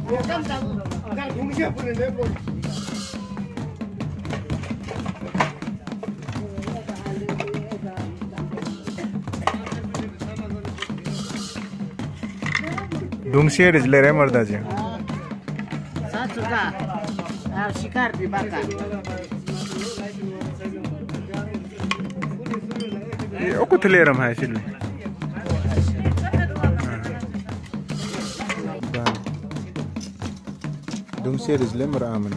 ढुङ्सिएर झिलेर मर्दा चाहिँ शिकार विभागका कति लिएर मासिले ढुङ्सिएर झिले मर आमन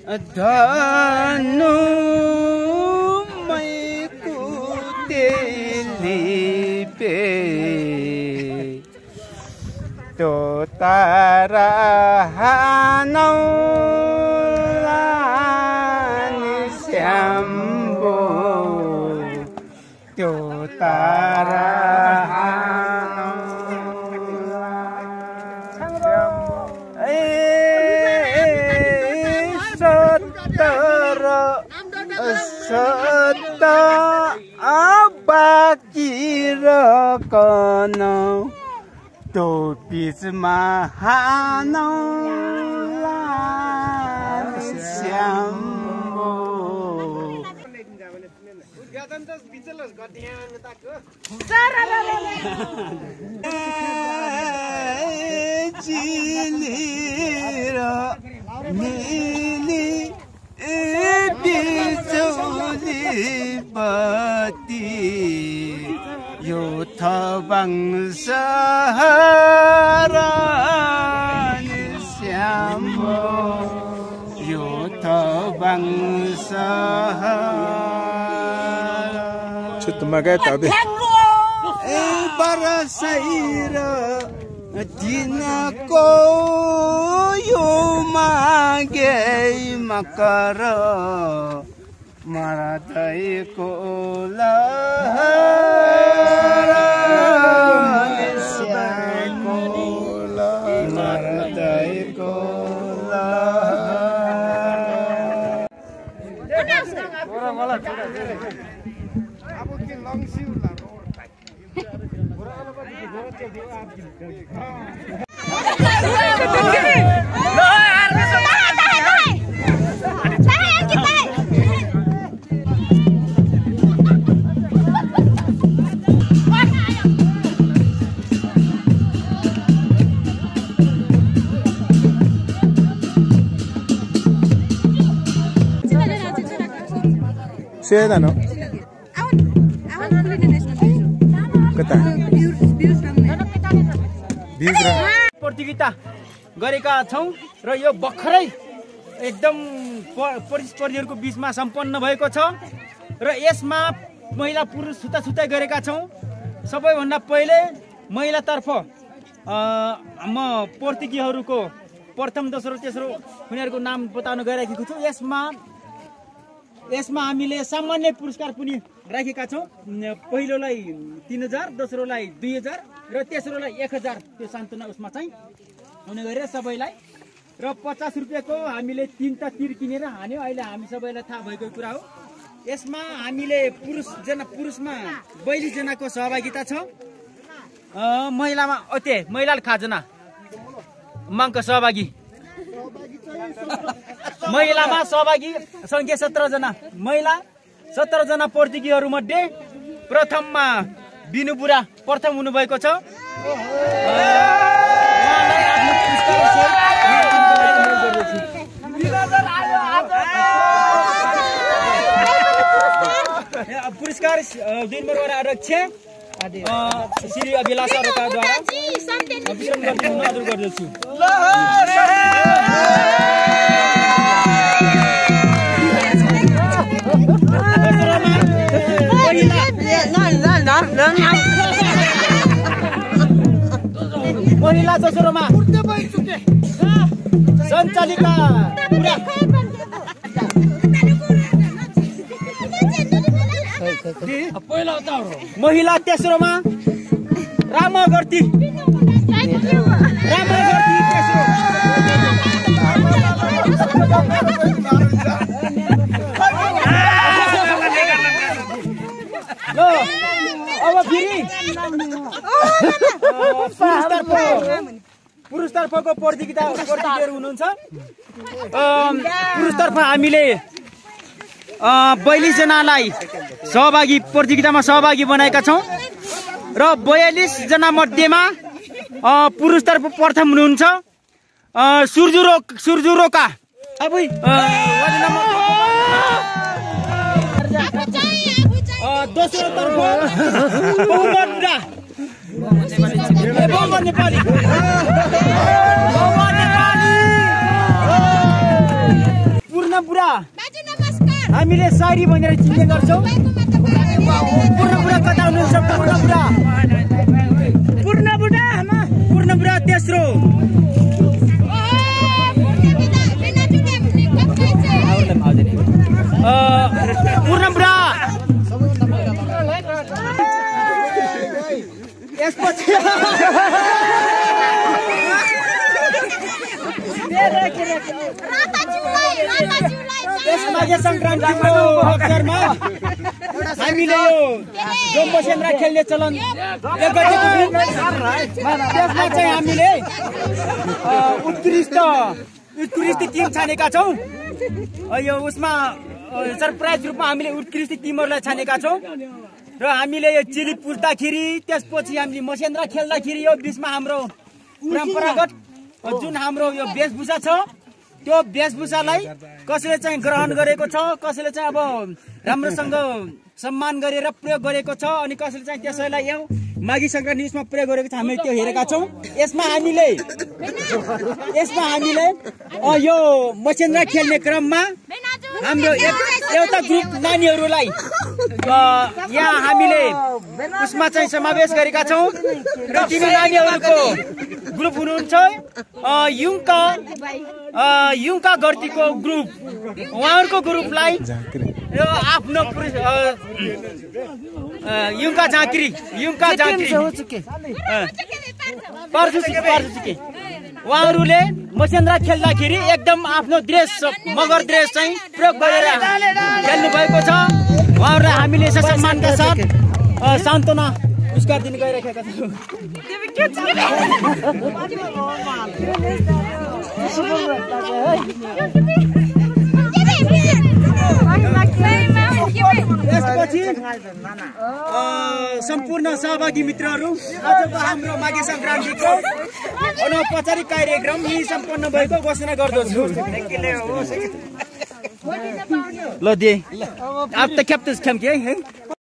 धनु मै कुतेली पे तो तारा हानौ लानि श्याम्बो त्यो तारा हानौ सत बाँकी रकन तो बिचमा हानौ श्याम्बो मिली बिजुली बत्ती यो थबाङ सहर श्याम्बो यो थबाङ सहर छुत्तमा गए तबे बरसैर दिनको यो मागे मकर मरदैको लहर श्यामको मरदैको सेदानो कता प्रतियोगिता गरेका छौं र यो भर्खरै एकदम प्रतिस्पर्धीहरूको बीचमा सम्पन्न भएको छ र यसमा महिला पुरुष छुट्टाछुट्टै गरेका छौं। सबैभन्दा पहिले महिलातर्फ म प्रतियोगीहरूको प्रथम दोस्रो तेस्रो उनीहरूको नाम बताउन गइरहेको छु। यसमा हामीले सामान्य पुरस्कार पनि राखेका छौं। पहिलोलाई 3000, दोस्रोलाई 2000 र तेस्रोलाई 1000 त्यो सान्तवना उसमा चाहिँ हुने गरेर सबैलाई र 50 रुपैयाँको हामीले 3टा तीर किनेर हान्यो। अहिले हामी सबैलाई थाहा भएको कुरा हो। यसमा हामीले पुरुषमा 42 जनाको सहभागिता छ। महिलामा महिलाले खाजना माङको सहभागी महिलामा सहभागी संख्या 17 जना। महिला 17 जना प्रतियोगीहरू मध्ये प्रथममा बिनु बुढा प्रथम हुनुभएको छ। पुरस्कार 2 नम्बर अध्यक्ष श्री अभिलाषा रोकाद्वारा वितरण गर्न अनुरोध गर्दछु। महिला दोस्रोमा सञ्चालिका महिला तेस्रोमा रामगर्ती तेस्रो। अब फेरि पुरुषतर्फको प्रतियोगीहरू हुनुहुन्छ। पुरुषतर्फ हामीले 42 जनालाई प्रतियोगितामा सहभागी बनाएका छौं र 42 जना मध्येमा पुरुषतर्फ प्रथम हुनुहुन्छ सुर्जु रोका। दोस्रो तर्फ नेपाली पूर्ण बुढा दाजु नमस्कार हामीले सारी भनेर चिन्ने गर्छौँ पूर्ण बुढा कता हुनुहुन्छ पूर्ण बुढा तेस्रो पूर्ण बुढा यसपछि माघे संक्रान्तिको अवसरमा हामीले यो जम्बो सेन्द्रा खेल्ने चलन त्यसमा चाहिँ हामीले उत्कृष्ट टिम छानेका छौँ यो उसमा सरप्राइज रूपमा हामीले उत्कृष्ट टिमहरूलाई छानेका छौँ र हामीले यो चिली पुर्दाखेरि त्यसपछि हामीले मसेन्द्रा खेल्दाखेरि यो बिचमा हाम्रो परम्परागत जुन हाम्रो यो वेशभूषा छ त्यो वेशभूषालाई कसैले चाहिँ ग्रहण गरेको छ कसैले चाहिँ अब राम्रोसँग सम्मान गरेर प्रयोग गरेको छ अनि कसैले चाहिँ त्यसैलाई यो माघे संक्रान्ति उसमा प्रयोग गरेको छ हामीले त्यो हेरेका छौँ यसमा हामीले यो मसेन्द्रा खेल्ने क्रममा हाम्रो एउटा ग्रुप नानीहरूलाई यहाँ हामीले उसमा चाहिँ समावेश गरेका छौँ र तिमी नानीहरूको ग्रुप हुनुहुन्छ युङका गर्तीको ग्रुप उहाँहरूको ग्रुपलाई यो आफ्नो युङका झाँक्री पार्जुचुके उहाँहरूले मसेन्द्रा खेल्दाखेरि एकदम आफ्नो ड्रेस मगर ड्रेस चाहिँ प्रयोग गरेर खेल्नु भएको छ उहाँहरूलाई हामीले सम्मानका साथ सान्त्वना पुरस्कार दिन गइरहेका छौँ यसपछि सम्पूर्ण सहभागी मित्रहरू आजको हाम्रो माघे संक्रान्तिको अनौपचारिक कार्यक्रम यही सम्पन्न भएको घोषणा गर्दछु ल दे अब त खेप्छ है